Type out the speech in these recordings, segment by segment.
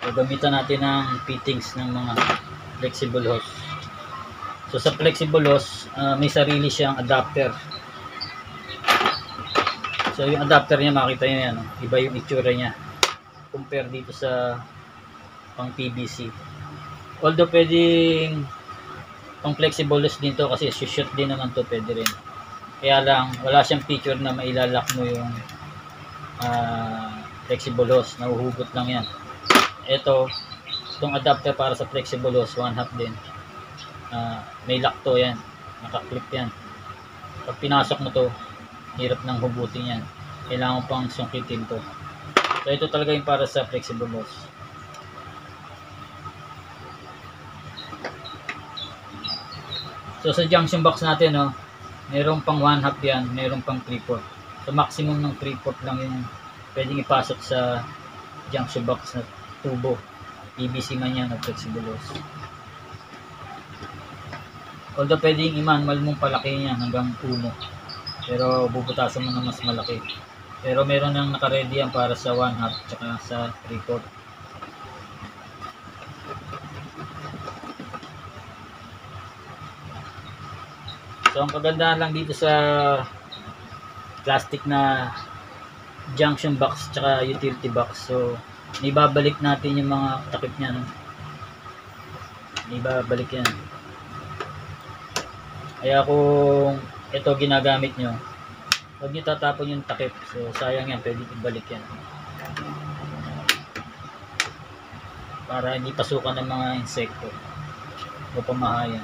So gamitan natin ng fittings ng mga flexible hose. So sa flexible hose, may sarili siyang adapter. So yung adapter niya, makita nyo yan, iba yung itsura niya compare dito sa pang PVC. Although pwedeng pang flexible hose din to kasi shoot din naman to, pwede rin. Kaya lang wala siyang feature na mailalak mo yung flexible hose, nahuhugot lang yan. Itong adapter para sa flexible hose, 1/2 din. May lock to yan, naka-clip yan. Pag pinasok mo to, hirap nang hugutin yan. Kailangan pang sungkitin to. So ito talaga yung para sa flexible hose. So sa junction box natin, mayroong pang 1/2 yan, mayroong pang 3/4. So maximum ng 3/4 lang yung pwedeng ipasok sa junction box na tubo. PVC man yan o flexible hose. Although pwedeng i-manual mong palaki yan hanggang 1. Pero bubutasan mo na mas malaki. Pero meron nang naka-ready yan para sa 1/2 tsaka sa 3/4. So ang kagandahan lang dito sa plastic na junction box tsaka utility box, so ibabalik natin yung mga takip niya, ibabalik yan. Kaya kung ito ginagamit nyo, huwag nyo tatapon yung takip, so sayang yan, pwede ibalik yan para hindi pasukan ng mga insekto o pamahayan.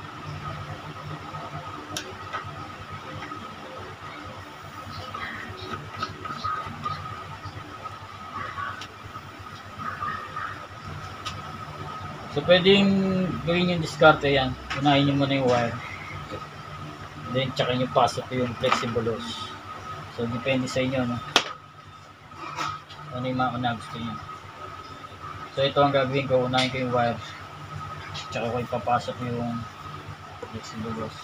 So pwedeng gawin yung diskarte yan, unahin nyo muna yung wire, then tsaka nyo pasok yung flexible hose. So depende sa inyo, ano yung mauna gusto nyo. So ito ang gagawin ko, unahin ko yung wire, tsaka ko ipapasok yung flexible hose.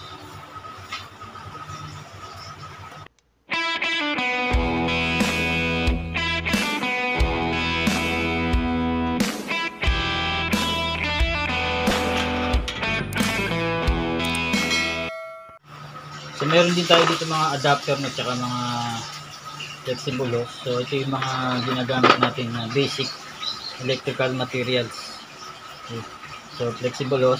So meron din tayo dito mga adapter na tsaka mga flexible hose. So ito yung mga ginagamit natin na basic electrical materials. Okay. So flexible hose,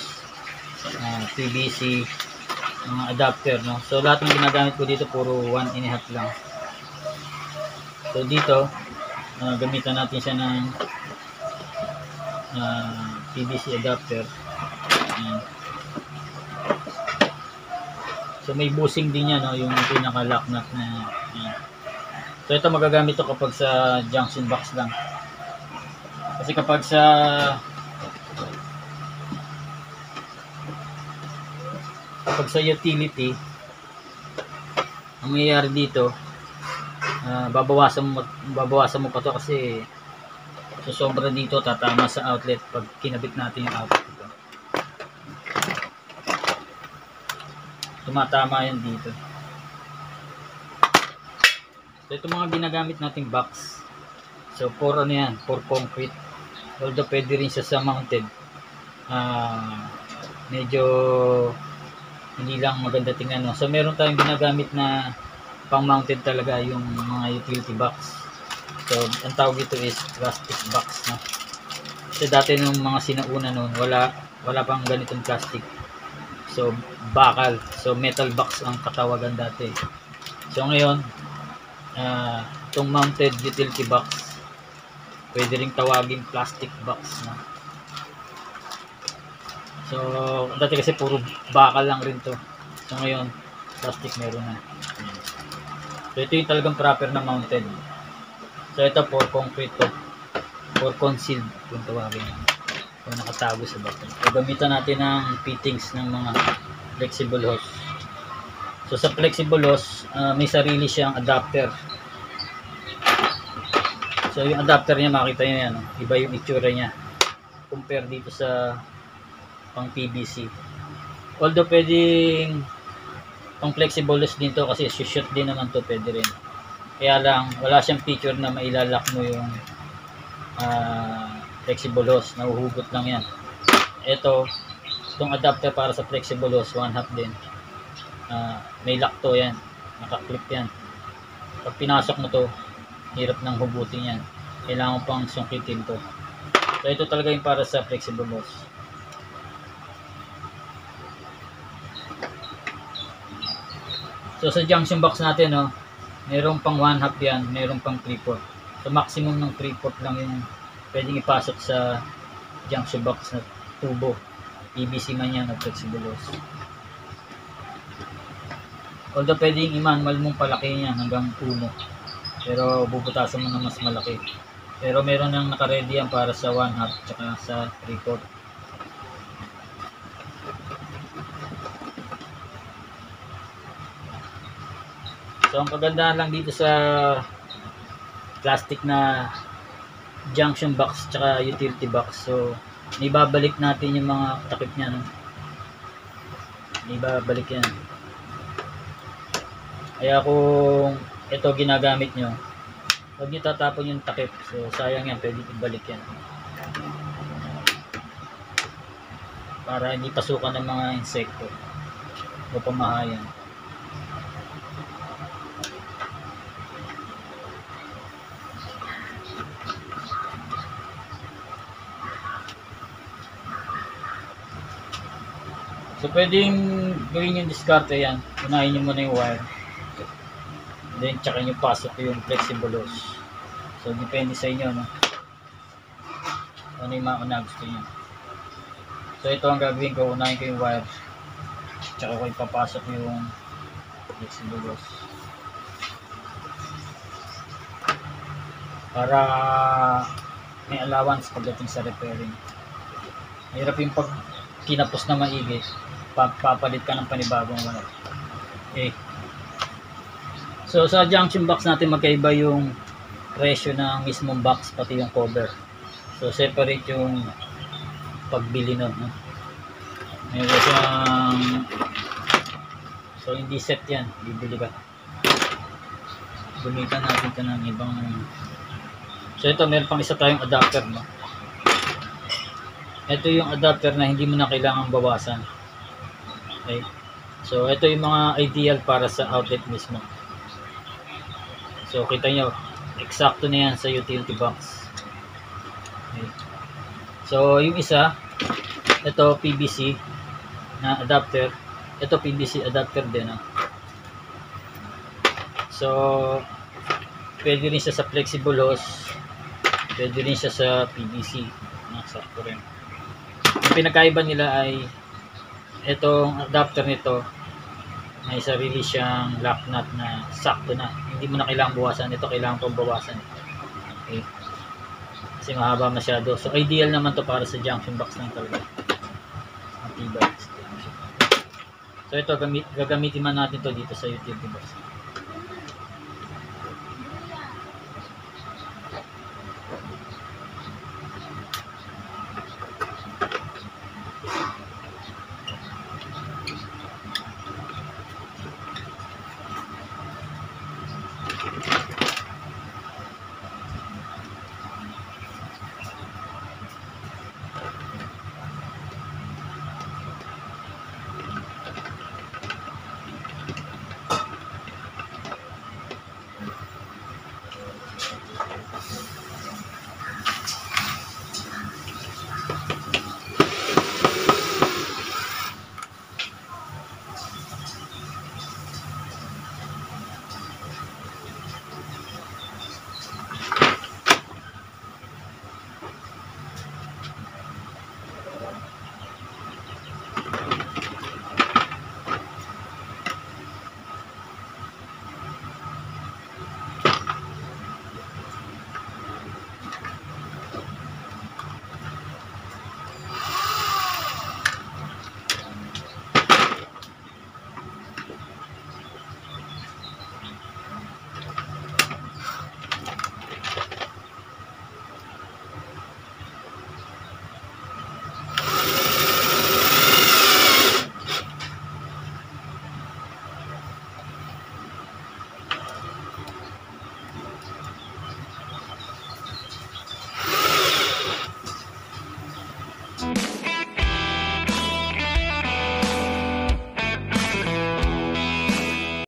PVC, mga adapter, no. So lahat ng ginagamit ko dito puro 1/2 lang. So dito gamitan natin siya ng PVC adapter. So may bushing din yan, yung pinaka-lock nut na yan. So ito magagamit to kapag sa junction box lang. Kasi kapag sa utility, ang mayayari dito, babawasan mo pa to kasi so sobra dito, tatama sa outlet pag kinabit natin yung outlet. Tumatama yan dito. So ito mga ginagamit nating box. So for ano yan, for concrete. Although pwede rin siya sa mounted. Medyo hindi lang maganda tingnan, no? So meron tayong ginagamit na pang mounted talaga, yung mga utility box. So ang tawag ito is plastic box, no? Kasi dati nung mga sinauna noon, wala pang ganitong plastic. So bakal, so metal box ang katawagan dati. So ngayon, itong mounted utility box, pwede ring tawagin plastic box, no? So dati kasi puro bakal lang rin to. So ngayon, plastic meron na. So ito yung talagang proper na mounted. So ito for concrete to, for concealed kung tawagin. So nakatago sa bato. So gamitan natin ng fittings ng mga flexible hose. So sa flexible hose, may sarili siyang adapter. So yung adapter niya, makita nyo yan, iba yung itsura niya compare dito sa pang PVC. Although pwedeng pang flexible hose din to kasi shoot din naman to, pwede rin. Kaya lang wala siyang feature na mailalak mo yung flexible hose, nahuhugot lang yan. Itong adapter para sa flexible hose, 1/2 din. May lock to yan, nakaklip yan. Pag pinasok mo to, hirap nang hugutin yan, kailangan pang sungkitin to. So ito talaga yung para sa flexible hose. So sa junction box natin, no, mayroong pang 1/2 yan, mayroong pang 3/4. So maximum ng 3/4 lang yung pwedeng ipasok sa junction box na tubo, PVC man yan o flexible hose. Although pwedeng i-manual mong palaki yan hanggang 1, pero bubutasan mo na mas malaki. Pero meron nang naka-ready yan para sa 1/2 tsaka sa 3/4. So ang kagandahan lang dito sa plastic na junction box tsaka utility box, so ibabalik natin yung mga takip niya, no? Ibabalik yan. Kaya kung ito ginagamit nyo, huwag nyo tatapon yung takip. So sayang yan, pwede ibalik yan para hindi pasukan ng mga insekto o pamahayan. So pwedeng gawin yung diskarte yan, unahin nyo muna yung wire, then tsaka nyo pasok yung flexible hose. So depende sa inyo, no? Ano yung mauna gusto nyo. So ito ang gagawin ko, unahin ko yung wire, tsaka ko ipapasok yung flexible hose para may allowance pagdating sa repairing. Mahirap yung pag kinapos na maigi, papalit ka ng panibagong wire. Okay. So sa junction box natin magkaiba yung presyo ng mismong box pati yung cover. So separate yung pagbili nun, no? Meron siyang, so hindi set yan, bibili ka. Gumitan natin ito ng ibang, so ito meron pang isa tayong adapter, no? Ito yung adapter na hindi mo na kailangang bawasan. Okay. So ito yung mga ideal para sa outlet mismo. So kita nyo, eksakto na yan sa utility box. Okay. So yung isa, ito PVC na adapter. Ito PVC adapter din, no? So pwede rin siya sa flexible hose, pwede rin siya sa PVC. Sakto rin. Yung pinagkaiba nila ay itong adapter nito may sarili siyang lock nut na sakto na, hindi mo na kailangang bawasan. Ito kailangan pang bawasan. Okay. Kasi mahaba masyado. So ideal naman to para sa junction box lang talaga. Matibay. So ito gagamitin man natin to dito sa utility box.